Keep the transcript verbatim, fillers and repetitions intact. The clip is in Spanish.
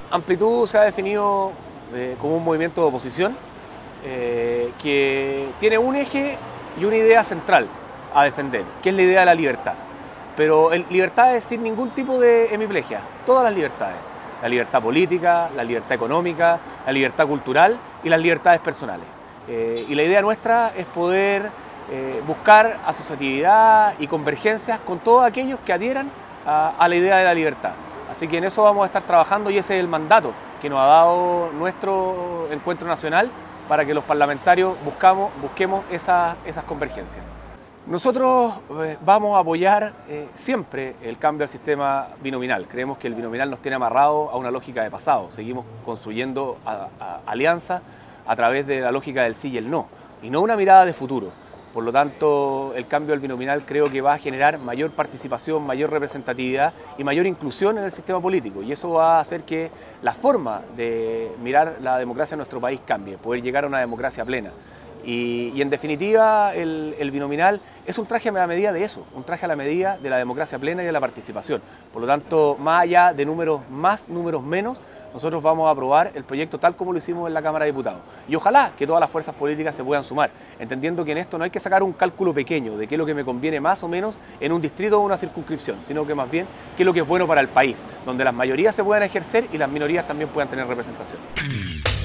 Amplitud se ha definido eh, como un movimiento de oposición eh, que tiene un eje y una idea central a defender, que es la idea de la libertad. Pero el, libertad es sin ningún tipo de hemiplegia, todas las libertades. La libertad política, la libertad económica, la libertad cultural y las libertades personales. Eh, y la idea nuestra es poder eh, buscar asociatividad y convergencias con todos aquellos que adhieran a, a la idea de la libertad. Así que en eso vamos a estar trabajando y ese es el mandato que nos ha dado nuestro encuentro nacional para que los parlamentarios buscamos, busquemos esas, esas convergencias. Nosotros eh, vamos a apoyar eh, siempre el cambio al sistema binominal. Creemos que el binominal nos tiene amarrado a una lógica de pasado. Seguimos construyendo a, a, alianzas a través de la lógica del sí y el no, y no una mirada de futuro. Por lo tanto, el cambio al binominal creo que va a generar mayor participación, mayor representatividad y mayor inclusión en el sistema político. Y eso va a hacer que la forma de mirar la democracia en nuestro país cambie, poder llegar a una democracia plena. Y, y en definitiva, el, el binominal es un traje a la medida de eso, un traje a la medida de la democracia plena y de la participación. Por lo tanto, más allá de números más, números menos, nosotros vamos a aprobar el proyecto tal como lo hicimos en la Cámara de Diputados. Y ojalá que todas las fuerzas políticas se puedan sumar, entendiendo que en esto no hay que sacar un cálculo pequeño de qué es lo que me conviene más o menos en un distrito o una circunscripción, sino que más bien qué es lo que es bueno para el país, donde las mayorías se puedan ejercer y las minorías también puedan tener representación.